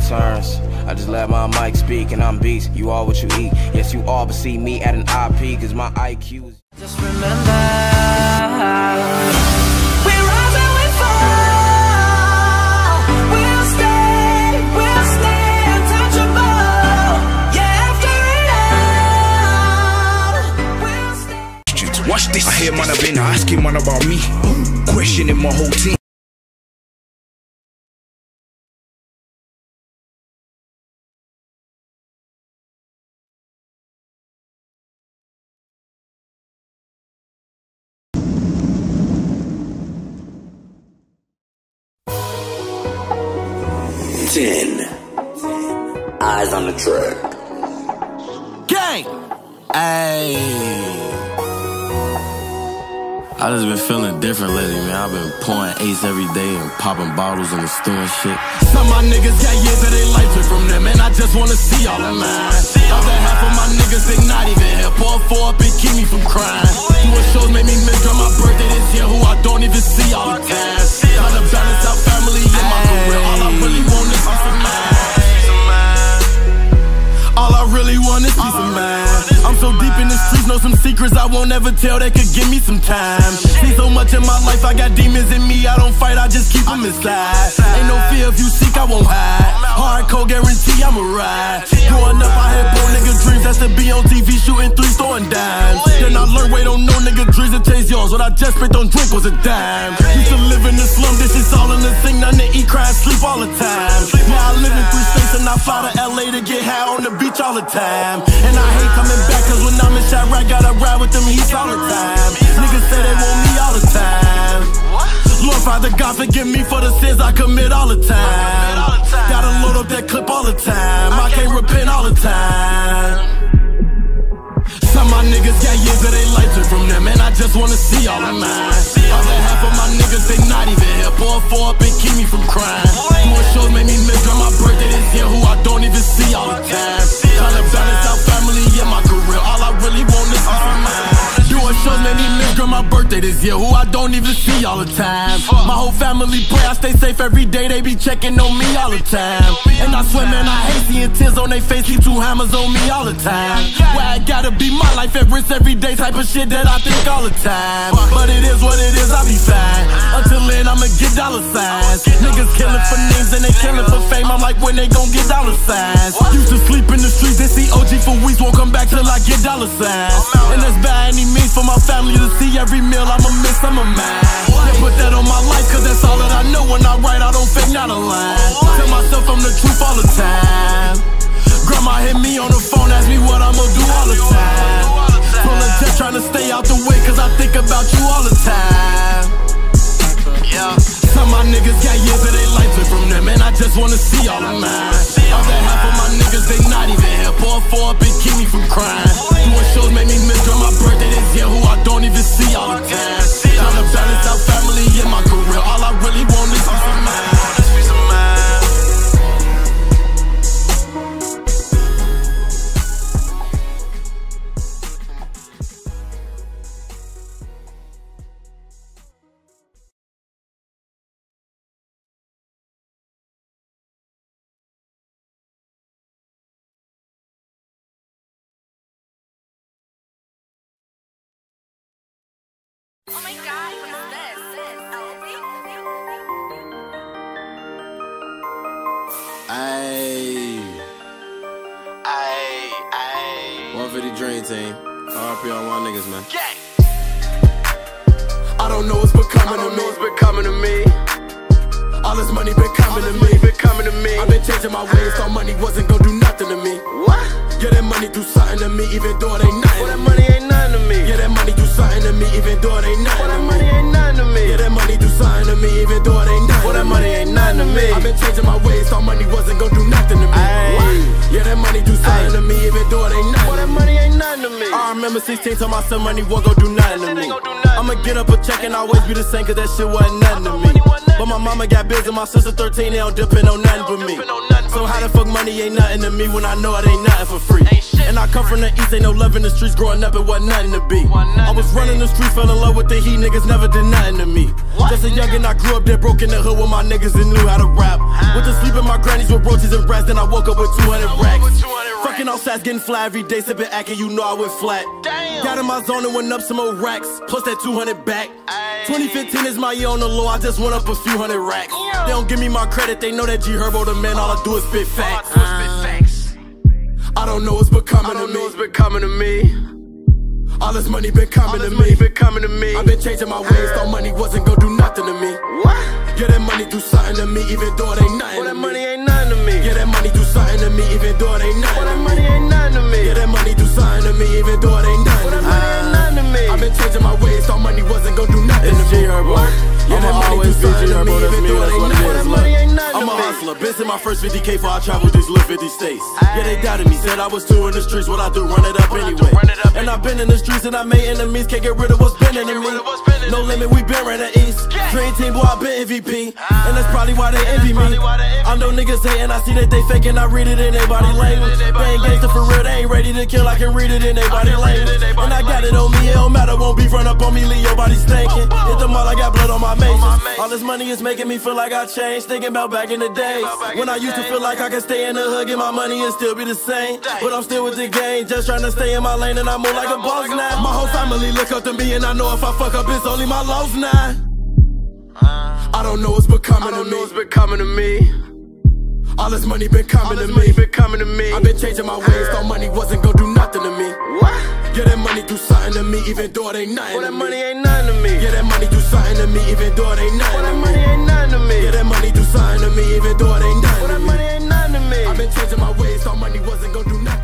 concerns. I just let my mic speak and I'm beast. You are what you eat. Yes, you all but see me at an IP, cause my IQ is. Just remember, we rise and we fall. We'll stay untouchable. Yeah, after it all, we'll stay. Watch this. I hear man have been asking man about me, questioning my whole team. Eyes on the track. Gang! Ayy. I just been feeling different lately, man. I've been pouring ace every day and popping bottles in the store and shit. Some of my niggas got years of their life took from them, and I just wanna see all of mine. Other half of my niggas, they not even here. Pour four up and keep me from crying. Doing shows made me miss my birthday this year, who I don't even see all the time. Trying to balance out family and my career. All I really want is peace of mind. All I really want is peace of mind. I'm so deep in the streets, know some secrets I won't ever tell that could give me some time. See so much in my life, I got demons in me. I don't fight, I just keep them inside. Ain't no fear if you seek, I won't hide. Hardcore guarantee I'ma ride. Growing up, I had poor nigga dreams. That's to be on TV shooting threes, throwing dimes. Then I learned, wait on no nigga dreams to chase yours. What I just spent on drink was a dime. Used to live in the slum, this is all in the thing. Nothing to eat, cry, and sleep all the time. Now I live in 3 states and I fly to LA to get high on the beach all the time. And I hate coming back, cause when I'm in Chirac, gotta ride with them heats all the time. Niggas say they want me all the time. Lord Father God, forgive me for the sins I commit all the time. Gotta load up that clip all the time. I can't repent all the time. Some of my niggas got years of their life took from them, and I just wanna see all of mine. Other half of my niggas, they not even here. Pour four up and keep me from crying. Doing shows made me miss my birthday this year, who I don't even see all the time. Trying to balance out family and my career. All I really want is peace of mind. Doing shows made me miss my birthday this year, who I don't even see all the time. My whole family pray I stay safe every day. They be checking on me all the time. And I swear, man, I hate seeing tears on their face. Leave 2 hammers on me all the time. Where I gotta be my life at risk every day, type of shit that I think all the time. But it is what it is, I'll be fine. Until then, I'ma get dollar signs. Niggas killing for names and they killing for fame. I'm like, when they gon' get dollar signs? Used to sleep in the streets, they see OG for weeks. Won't come back till I get dollar signs. And that's by any means for my family to see every meal. I'ma miss some of mine. They put that on my life, cause that's all that I know. When I write, I don't fake, not a line. Tell myself I'm the truth all the time. Grandma hit me on the phone, ask me what I'ma do all the time. Pulling jet, trying to stay out the way, cause I think about you all the time. Yeah. Some of my niggas got years of their life took from them, and I just wanna see all of mine. Other half of my niggas, they not even here. Pour four up and keep me from crying. Doing shows made me miss my birthday this year, who I don't even see all the time. Trying to balance out family and my career. All I really want is peace of mind. Oh my god, what is this? Ayy. 150 Dream Team. RP on my niggas, man. I don't know what's becoming of me. All this money been coming to me. I've been changing my ways, thought money wasn't gonna do nothing to me. What? Yeah, that money do something to me, even though it ain't nothing. Well, that money ain't nothing to me. Yeah, that money do something to me, even though it ain't nothing. Well, that money ain't nothing to me. Yeah, that money do something to me, even though it ain't nothing. Well, that money ain't nothing to me. I've been changing my ways, thought money wasn't gonna do nothing to me. What? Yeah, that money do something to me, even though it ain't nothing. Well, that money ain't nothing to me. I remember 16 told myself money wasn't gonna do nothing to me. I'ma get up a check and always be the same, cause that shit wasn't nothing to me. But my mama got bills and my sister 13, they don't depend on nothing for me. So how the fuck money ain't nothing to me when I know it ain't nothing for free? And I come from the east, ain't no love in the streets. Growing up, it wasn't nothing to be. I was running the streets, fell in love with the heat, niggas never did nothing to me. Just a youngin', I grew up there, broke in the hood with my niggas and knew how to rap. Went to sleep in my grannies with roaches and rats, then I woke up with 200 racks. Fucking all stats, getting fly every day, sippin' actin', you know I went flat. Got in my zone and went up some more racks, plus that 200 back. 2015 is my year on the low, I just went up a few hundred racks. They don't give me my credit, they know that G Herbo the man, all I do is spit facts. I don't know what's becoming to me. All this money been coming to me. I've been changing my ways, thought money wasn't gonna do nothing to me. Yeah, that money do something to me, even though it ain't nothing to me. Money ain't nothing to me. Yeah, that money do something to me, even though it ain't nothing to me. Money ain't nothing to me. Yeah, that money do something to me, even though it ain't nothing to me. Money ain't nothing to me. I've been changing my ways, thought money wasn't gonna do nothing to me. Yeah, that money do something to me, even though it ain't nothing to me. I'm a hustler, been to my first 50K before I traveled these little 50 states. Yeah, they doubted me, said I was too in the streets, what I do, run it up anyway. And I've been in the streets and I made enemies, can't get rid of what's been in me. No limit, we been right at East. Dream team, boy, I been MVP. And that's probably why they envy me. I know niggas hatin', I see that they faking, I read it in their body language. They ain't gangsta for real, they ain't ready to kill, I can read it in their body language. And I got it on me, it don't matter, won't beef run up on me, leave your body stinking. Hit the mall, I got blood on my maces. All this money is making me feel like I changed, thinking about back in the days when I used to feel like I could stay in the hood, get my money and still be the same. But I'm still with the game, just trying to stay in my lane, and I move like a boss now. My whole family look up to me, and I know if I fuck up, it's only my loss now. I don't know what's becoming to me. All this money been coming to me. I've been changing my ways, thought money wasn't gonna do nothing to me. Yeah, that money do something to me, even though it ain't nothing to me. Money ain't nothing to me. Yeah, that money do something to me, even though it ain't nothing to me. Money ain't nothing to me. Yeah, that money do something to me, even though it ain't nothing to me. Money ain't nothing to me. I've been changing my ways, thought money wasn't gonna do nothing.